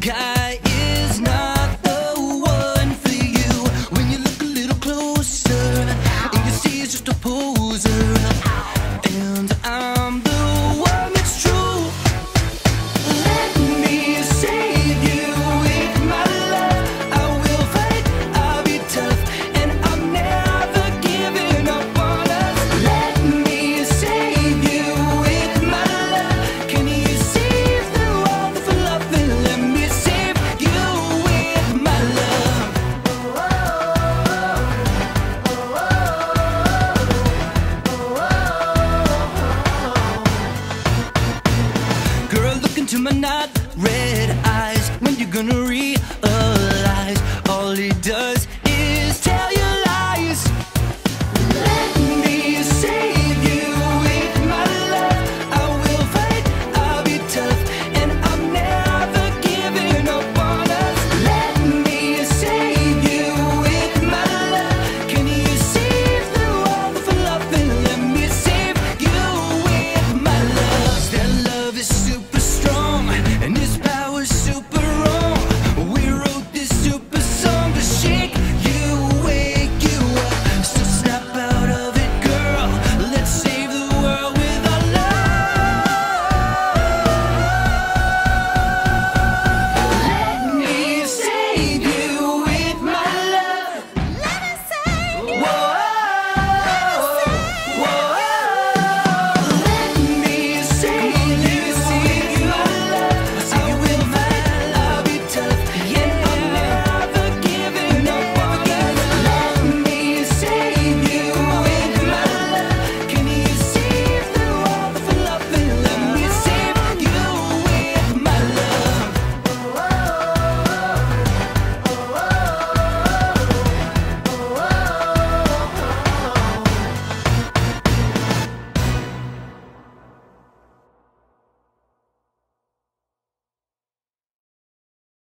guy is not the one for you. When you look a little closer and you see he's just a poser, and I'm the one that's true. Let me save you with my love. I will fight, I'll be tough, and I'm never giving up on us. Let me save you with my love. Can you see through all the fluff and let me save you with my love? Girl, look into my not red eyes. When you gonna realize